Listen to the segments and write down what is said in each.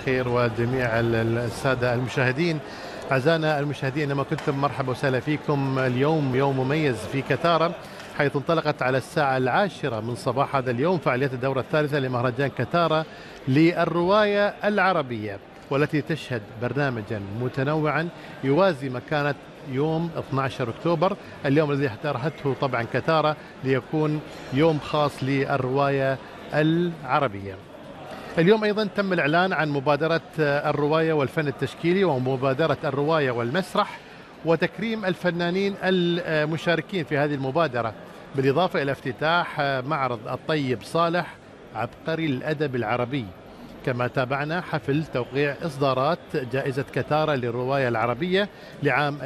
الخير وجميع السادة المشاهدين. أعزائنا المشاهدين، إنما كنتم مرحبا وسهلا فيكم. اليوم يوم مميز في كتارا، حيث انطلقت على الساعة 10 من صباح هذا اليوم فعاليات الدورة الثالثة لمهرجان كتارا للرواية العربية، والتي تشهد برنامجا متنوعا يوازي مكانة يوم 12 أكتوبر، اليوم الذي اقترحته طبعا كتارا ليكون يوم خاص للرواية العربية. اليوم أيضا تم الإعلان عن مبادرة الرواية والفن التشكيلي ومبادرة الرواية والمسرح، وتكريم الفنانين المشاركين في هذه المبادرة، بالإضافة إلى افتتاح معرض الطيب صالح عبقري الأدب العربي. كما تابعنا حفل توقيع إصدارات جائزة كتارا للرواية العربية لعام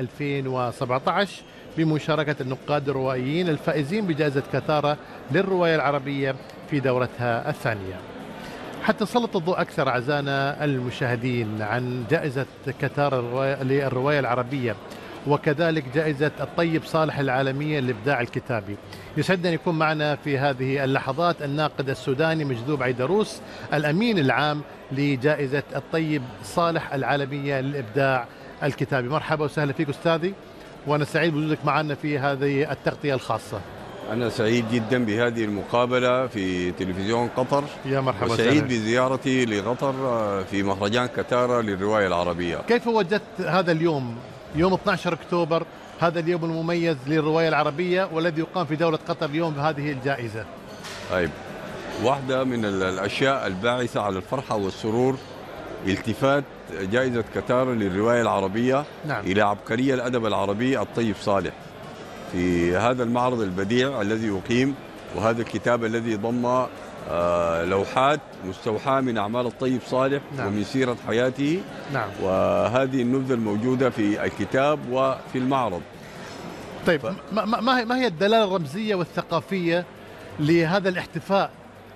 2017 بمشاركة النقاد الروائيين الفائزين بجائزة كتارا للرواية العربية في دورتها الثانية. حتى نسلط الضوء أكثر أعزائنا المشاهدين عن جائزة كتارا للرواية العربية، وكذلك جائزة الطيب صالح العالمية للإبداع الكتابي، يسعدنا أن يكون معنا في هذه اللحظات الناقد السوداني مجذوب عيدروس، الأمين العام لجائزة الطيب صالح العالمية للإبداع الكتابي. مرحبا وسهلا فيك أستاذي، وأنا سعيد بوجودك معنا في هذه التغطية الخاصة. أنا سعيد جدا بهذه المقابلة في تلفزيون قطر. يا مرحبا. وسعيد بزيارتي لقطر في مهرجان كتارا للرواية العربية. كيف وجدت هذا اليوم، يوم 12 أكتوبر، هذا اليوم المميز للرواية العربية والذي يقام في دولة قطر اليوم بهذه الجائزة؟ طيب، واحدة من الأشياء الباعثة على الفرحة والسرور التفات جائزة كتارا للرواية العربية إلى عبقري الأدب العربي الطيب صالح في هذا المعرض البديع الذي يقيم، وهذا الكتاب الذي ضم لوحات مستوحاة من أعمال الطيب صالح ومن سيرة حياته. وهذه النبذة الموجودة في الكتاب وفي المعرض. طيب، ما هي الدلالة الرمزية والثقافية لهذا الاحتفاء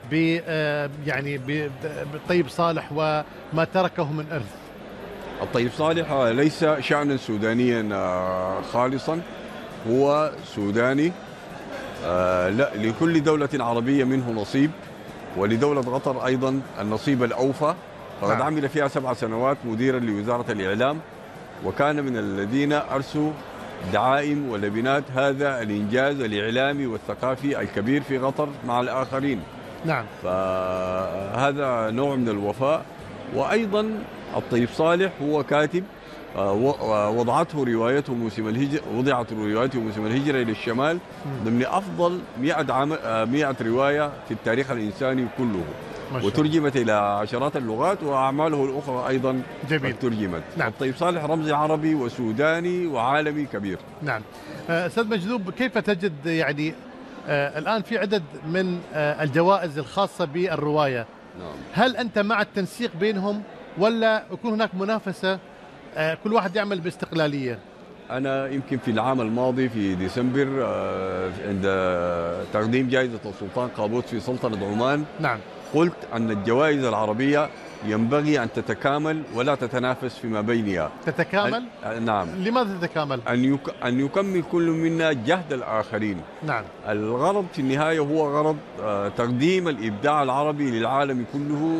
يعني بالطيب صالح وما تركه من إرث؟ الطيب صالح ليس شأنا سودانيا خالصا، هو سوداني. لا، لكل دولة عربية منه نصيب، ولدولة قطر أيضا النصيب الأوفى. فقد عمل فيها 7 سنوات مديرا لوزارة الإعلام، وكان من الذين أرسوا دعائم ولبنات هذا الإنجاز الإعلامي والثقافي الكبير في قطر مع الآخرين. فهذا نوع من الوفاء. وأيضا الطيب صالح هو كاتب، وضعت روايته موسم الهجرة إلى الشمال ضمن أفضل 100 رواية في التاريخ الإنساني كله، وترجمت إلى عشرات اللغات، وأعماله الأخرى أيضا ترجمت. الطيب صالح رمز عربي وسوداني وعالمي كبير. أستاذ مجذوب، كيف تجد يعني الآن في عدد من الجوائز الخاصة بالرواية؟ هل أنت مع التنسيق بينهم ولا يكون هناك منافسة كل واحد يعمل باستقلالية؟ أنا يمكن في العام الماضي في ديسمبر عند تقديم جائزة السلطان قابوس في سلطنة عمان قلت أن الجوائز العربية ينبغي أن تتكامل ولا تتنافس فيما بينها. تتكامل؟ نعم. لماذا تتكامل؟ أن يكمل كل منا جهد الآخرين. الغرض في النهاية هو غرض تقديم الإبداع العربي للعالم كله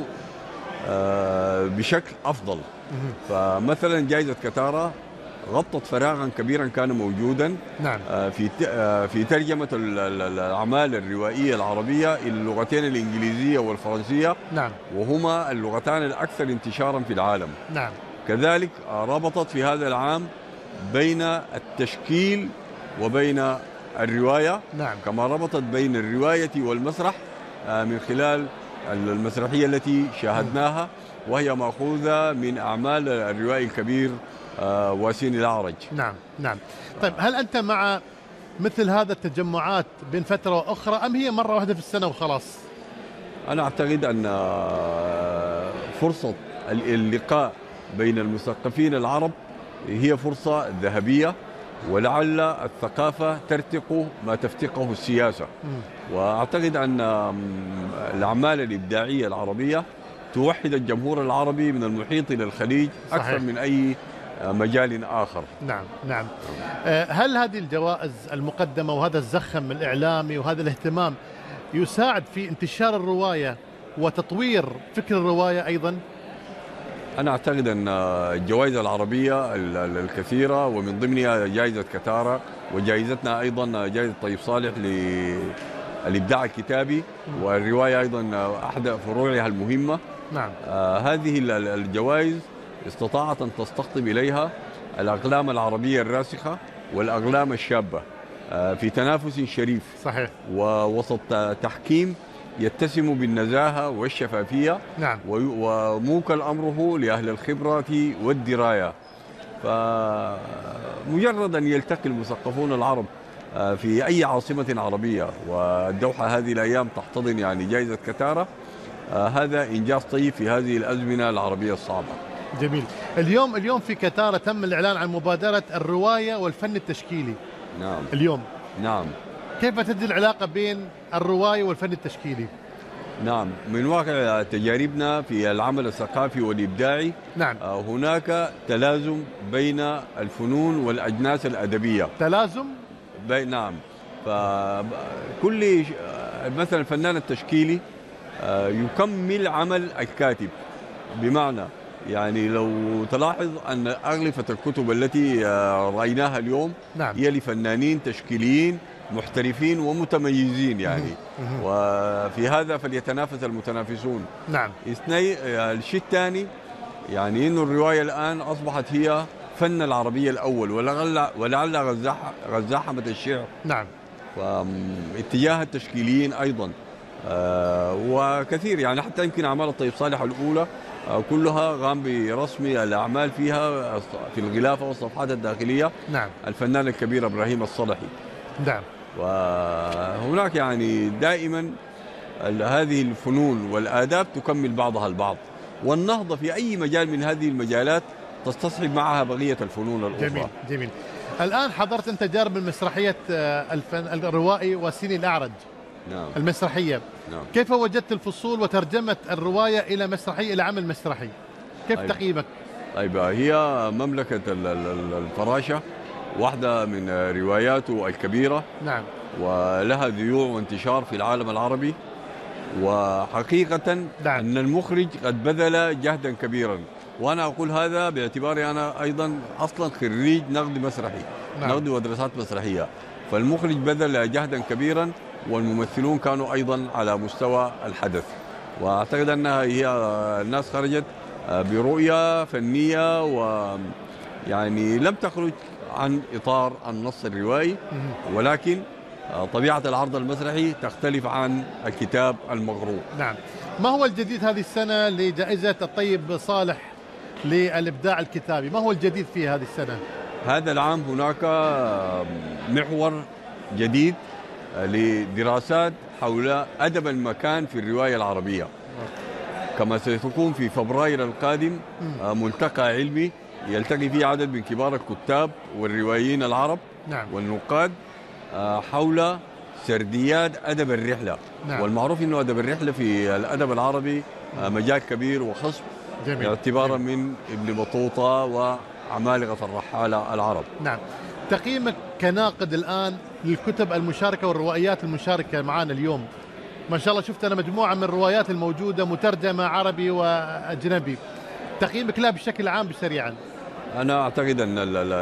بشكل أفضل. فمثلا جائزة كتارا غطت فراغا كبيرا كان موجودا في ترجمة الأعمال الروائية العربية إلى اللغتين الإنجليزية والفرنسية، وهما اللغتان الأكثر انتشارا في العالم. كذلك ربطت في هذا العام بين التشكيل وبين الرواية، كما ربطت بين الرواية والمسرح من خلال المسرحية التي شاهدناها، وهي مأخوذة من أعمال الروائي الكبير واسين الأعرج. طيب، هل أنت مع مثل هذا التجمعات بين فترة وأخرى، أم هي مرة واحدة في السنة وخلاص؟ أنا أعتقد أن فرصة اللقاء بين المثقفين العرب هي فرصة ذهبية، ولعل الثقافة ترتق ما تفتقه السياسة. وأعتقد أن الأعمال الإبداعية العربية توحد الجمهور العربي من المحيط إلى الخليج أكثر من أي مجال آخر. هل هذه الجوائز المقدمة وهذا الزخم الإعلامي وهذا الاهتمام يساعد في انتشار الرواية وتطوير فكر الرواية أيضا؟ أنا أعتقد أن الجوائز العربية الكثيرة ومن ضمنها جائزة كتارة وجائزتنا أيضا جائزة طيب صالح للإبداع الكتابي والرواية أيضا أحد فروعها المهمة. نعم. هذه الجوائز استطاعت أن تستقطب إليها الأقلام العربية الراسخة والأقلام الشابة في تنافس شريف. صحيح. ووسط تحكيم يتسم بالنزاهة والشفافية. نعم. وموكل أمره لأهل الخبرة والدراية. فمجرد أن يلتقي المثقفون العرب في أي عاصمة عربية، والدوحة هذه الأيام تحتضن يعني جائزة كتارة، هذا إنجاز طيب في هذه الأزمنة العربية الصعبة. جميل. اليوم في كتارة تم الإعلان عن مبادرة الرواية والفن التشكيلي. نعم. اليوم. نعم. كيف تجد العلاقة بين الرواية والفن التشكيلي؟ نعم، من واقع تجاربنا في العمل الثقافي والإبداعي. نعم. هناك تلازم بين الفنون والأجناس الأدبية. تلازم؟ نعم. فكل مثلا الفنان التشكيلي يكمل عمل الكاتب، بمعنى يعني لو تلاحظ أن أغلفة الكتب التي رأيناها اليوم نعم. هي لفنانين تشكيليين محترفين ومتميزين يعني. وفي هذا فليتنافس المتنافسون. نعم. الشيء الثاني يعني إنه الرواية الآن أصبحت هي فن العربية الأول، ولعل غزاحمة الشعر. نعم. واتجاه التشكيليين أيضا وكثير يعني، حتى يمكن أعمال الطيب صالح الأولى كلها قام برسم الأعمال فيها في الغلافة والصفحات الداخلية. نعم. الفنان الكبير إبراهيم الصلحي. نعم. وهناك يعني دائما هذه الفنون والآداب تكمل بعضها البعض، والنهضة في أي مجال من هذه المجالات تستصحب معها بقية الفنون الأخرى. جميل. جميل. الآن حضرت أنت جانب من مسرحية الروائي وسيني الأعرج. نعم. المسرحية. نعم. كيف وجدت الفصول وترجمة الرواية إلى مسرحية، إلى عمل مسرحي؟ كيف تقييمك؟ طيب، هي مملكة الفراشة واحدة من رواياته الكبيرة. نعم. ولها ذيوع وانتشار في العالم العربي، وحقيقة نعم. أن المخرج قد بذل جهدا كبيرا، وأنا أقول هذا باعتباري أنا أيضا أصلا خريج نقد مسرحي. نعم. نقد ودراسات مسرحية. فالمخرج بذل جهدا كبيرا، والممثلون كانوا أيضا على مستوى الحدث، وأعتقد أنها هي الناس خرجت برؤية فنية ويعني لم تخرج عن إطار النص الروائي، ولكن طبيعة العرض المسرحي تختلف عن الكتاب المقروء. نعم. ما هو الجديد هذه السنة لجائزة الطيب صالح للإبداع الكتابي؟ ما هو الجديد في هذه السنة؟ هذا العام هناك محور جديد لدراسات حول أدب المكان في الرواية العربية، كما سيكون في فبراير القادم ملتقى علمي يلتقي فيه عدد من كبار الكتاب والروائيين العرب. نعم. والنقاد حول سرديات أدب الرحلة. نعم. والمعروف أنه أدب الرحلة في الأدب العربي مجال كبير وخصب. جميل. اعتبارا من ابن بطوطة وعمالقة الرحالة العرب. نعم. تقييمك كناقد الآن للكتب المشاركة والروائيات المشاركة معنا اليوم؟ ما شاء الله شفت أنا مجموعة من الروايات الموجودة مترجمة عربي وأجنبي، تقييمك لها بشكل عام سريعا؟ أنا أعتقد أن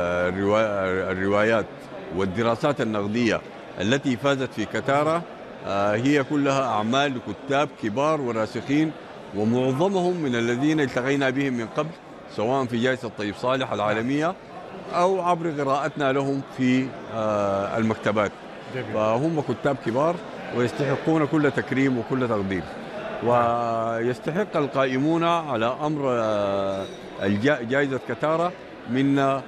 الروايات والدراسات النقدية التي فازت في كتارة هي كلها أعمال لكتاب كبار وراسخين، ومعظمهم من الذين التقينا بهم من قبل، سواء في جائزة طيب صالح العالمية أو عبر قراءتنا لهم في المكتبات. فهم كتاب كبار ويستحقون كل تكريم وكل تقدير، ويستحق القائمون على أمر جائزة كتارة منا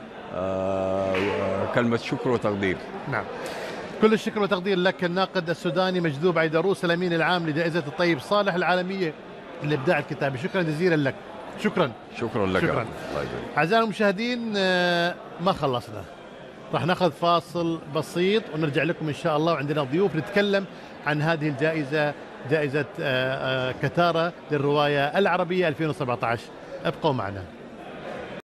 كلمة شكر وتقدير. نعم. كل الشكر والتقدير لك الناقد السوداني مجذوب عيدروس، الأمين العام لجائزة الطيب صالح العالمية للإبداع الكتابي. شكرا جزيلا لك. شكرا. شكرا لك. شكرا. أعزائنا المشاهدين، ما خلصنا، راح ناخذ فاصل بسيط ونرجع لكم إن شاء الله، وعندنا ضيوف نتكلم عن هذه الجائزة، جائزة كتارة للرواية العربية 2017. ابقوا معنا.